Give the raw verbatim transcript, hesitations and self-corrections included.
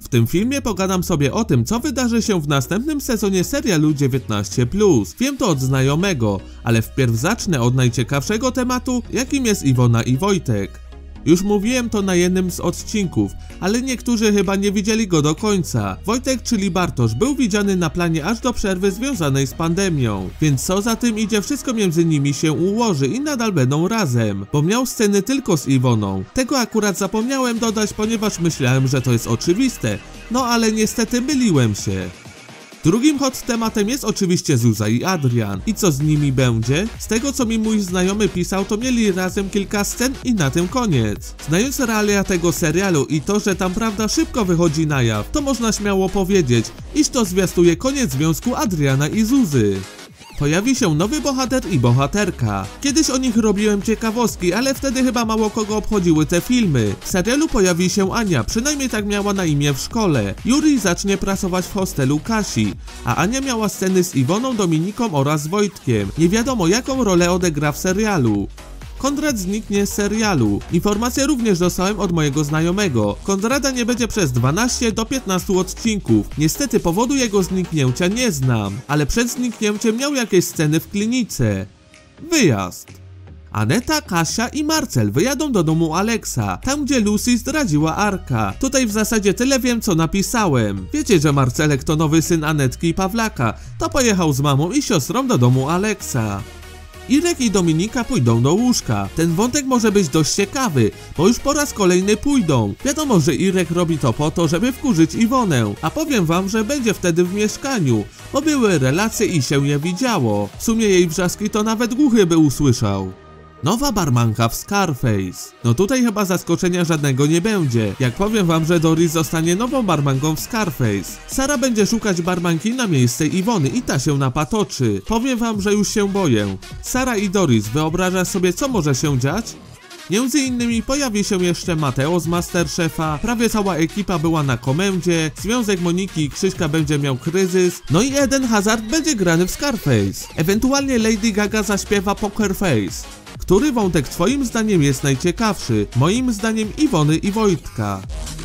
W tym filmie pogadam sobie o tym, co wydarzy się w następnym sezonie serialu dziewiętnaście plus. Wiem to od znajomego, ale wpierw zacznę od najciekawszego tematu, jakim jest Iwona i Wojtek. Już mówiłem to na jednym z odcinków, ale niektórzy chyba nie widzieli go do końca. Wojtek, czyli Bartosz, był widziany na planie aż do przerwy związanej z pandemią. Więc co za tym idzie, wszystko między nimi się ułoży i nadal będą razem. Bo miał sceny tylko z Iwoną. Tego akurat zapomniałem dodać, ponieważ myślałem, że to jest oczywiste. No ale niestety myliłem się. Drugim hot tematem jest oczywiście Zuza i Adrian. I co z nimi będzie? Z tego co mi mój znajomy pisał, to mieli razem kilka scen i na tym koniec. Znając realia tego serialu i to, że tam prawda szybko wychodzi na jaw, to można śmiało powiedzieć, iż to zwiastuje koniec związku Adriana i Zuzy. Pojawi się nowy bohater i bohaterka. Kiedyś o nich robiłem ciekawostki, ale wtedy chyba mało kogo obchodziły te filmy. W serialu pojawi się Ania, przynajmniej tak miała na imię w szkole. Yuri zacznie pracować w hostelu Kasi, a Ania miała sceny z Iwoną, Dominiką oraz Wojtkiem. Nie wiadomo jaką rolę odegra w serialu. Konrad zniknie z serialu. Informację również dostałem od mojego znajomego. Konrada nie będzie przez dwanaście do piętnastu odcinków. Niestety powodu jego zniknięcia nie znam, ale przed zniknięciem miał jakieś sceny w klinice. Wyjazd. Aneta, Kasia i Marcel wyjadą do domu Aleksa, tam gdzie Lucy zdradziła Arka. Tutaj w zasadzie tyle wiem co napisałem. Wiecie, że Marcelek to nowy syn Anetki i Pawlaka, to pojechał z mamą i siostrą do domu Aleksa. Irek i Dominika pójdą do łóżka. Ten wątek może być dość ciekawy, bo już po raz kolejny pójdą. Wiadomo, że Irek robi to po to, żeby wkurzyć Iwonę, a powiem wam, że będzie wtedy w mieszkaniu, bo były relacje i się je widziało. W sumie jej wrzaski to nawet głuchy by usłyszał. Nowa barmanka w Scarface. No tutaj chyba zaskoczenia żadnego nie będzie. Jak powiem wam, że Doris zostanie nową barmanką w Scarface. Sara będzie szukać barmanki na miejsce Iwony i ta się napatoczy. Powiem wam, że już się boję. Sara i Doris, wyobrażasz sobie co może się dziać? Między innymi pojawi się jeszcze Mateo z Masterchefa, prawie cała ekipa była na komendzie, związek Moniki i Krzyśka będzie miał kryzys, no i Eden Hazard będzie grany w Scarface. Ewentualnie Lady Gaga zaśpiewa Poker Face. Który wątek twoim zdaniem jest najciekawszy? Moim zdaniem Iwony i Wojtka.